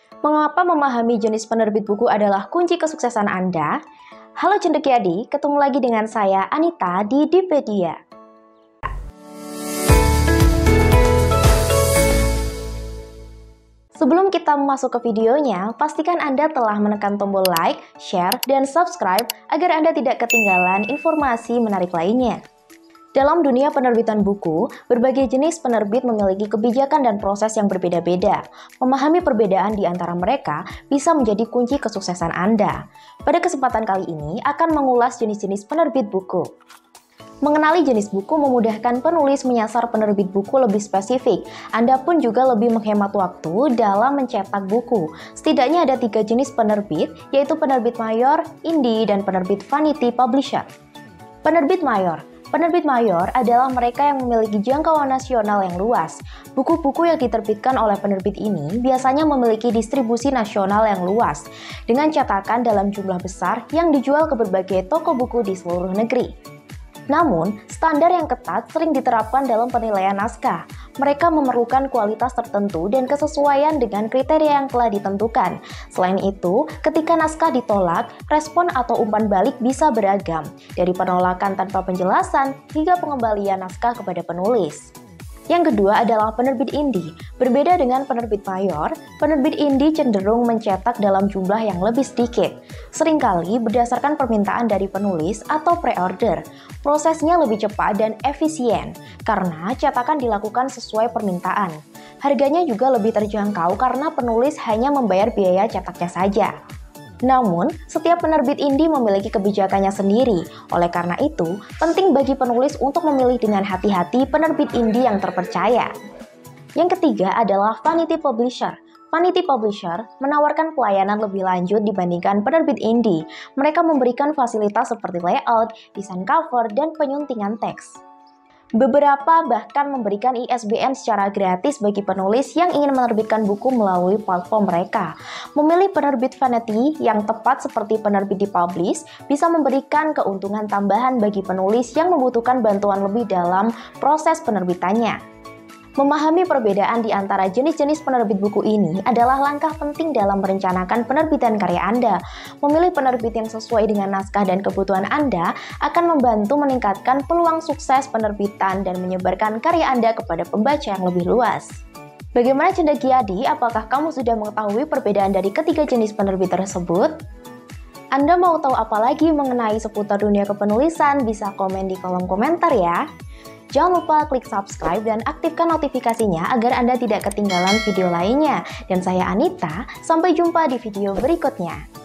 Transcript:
Mengapa memahami jenis penerbit buku adalah kunci kesuksesan Anda? Halo cendekiadik, ketemu lagi dengan saya Anita di Dipedia. Sebelum kita masuk ke videonya, pastikan Anda telah menekan tombol like, share, dan subscribe agar Anda tidak ketinggalan informasi menarik lainnya. Dalam dunia penerbitan buku, berbagai jenis penerbit memiliki kebijakan dan proses yang berbeda-beda. Memahami perbedaan di antara mereka bisa menjadi kunci kesuksesan Anda. Pada kesempatan kali ini akan mengulas jenis-jenis penerbit buku. Mengenali jenis buku memudahkan penulis menyasar penerbit buku lebih spesifik. Anda pun juga lebih menghemat waktu dalam mencetak buku. Setidaknya ada 3 jenis penerbit, yaitu penerbit mayor, indie, dan penerbit vanity publisher. Penerbit mayor. Penerbit mayor adalah mereka yang memiliki jangkauan nasional yang luas. Buku-buku yang diterbitkan oleh penerbit ini biasanya memiliki distribusi nasional yang luas, dengan cetakan dalam jumlah besar yang dijual ke berbagai toko buku di seluruh negeri. Namun, standar yang ketat sering diterapkan dalam penilaian naskah. Mereka memerlukan kualitas tertentu dan kesesuaian dengan kriteria yang telah ditentukan. Selain itu, ketika naskah ditolak, respon atau umpan balik bisa beragam, dari penolakan tanpa penjelasan hingga pengembalian naskah kepada penulis. Yang kedua adalah penerbit indie. Berbeda dengan penerbit mayor, penerbit indie cenderung mencetak dalam jumlah yang lebih sedikit. Seringkali berdasarkan permintaan dari penulis atau pre-order. Prosesnya lebih cepat dan efisien, karena cetakan dilakukan sesuai permintaan. Harganya juga lebih terjangkau karena penulis hanya membayar biaya cetaknya saja. Namun, setiap penerbit indie memiliki kebijakannya sendiri. Oleh karena itu, penting bagi penulis untuk memilih dengan hati-hati penerbit indie yang terpercaya. Yang ketiga adalah vanity publisher. Vanity publisher menawarkan pelayanan lebih lanjut dibandingkan penerbit indie. Mereka memberikan fasilitas seperti layout, desain cover, dan penyuntingan teks. Beberapa bahkan memberikan ISBN secara gratis bagi penulis yang ingin menerbitkan buku melalui platform mereka. Memilih penerbit vanity yang tepat seperti penerbit dipublish bisa memberikan keuntungan tambahan bagi penulis yang membutuhkan bantuan lebih dalam proses penerbitannya. Memahami perbedaan di antara jenis-jenis penerbit buku ini adalah langkah penting dalam merencanakan penerbitan karya Anda. Memilih penerbit yang sesuai dengan naskah dan kebutuhan Anda akan membantu meningkatkan peluang sukses penerbitan dan menyebarkan karya Anda kepada pembaca yang lebih luas. Bagaimana cendekiadik? Apakah kamu sudah mengetahui perbedaan dari ketiga jenis penerbit tersebut? Anda mau tahu apa lagi mengenai seputar dunia kepenulisan? Bisa komen di kolom komentar ya. Jangan lupa klik subscribe dan aktifkan notifikasinya agar Anda tidak ketinggalan video lainnya. Dan saya Anita, sampai jumpa di video berikutnya.